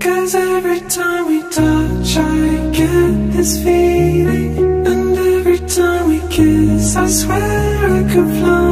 'Cause every time we touch I get this feeling, and every time we kiss I swear I could fly.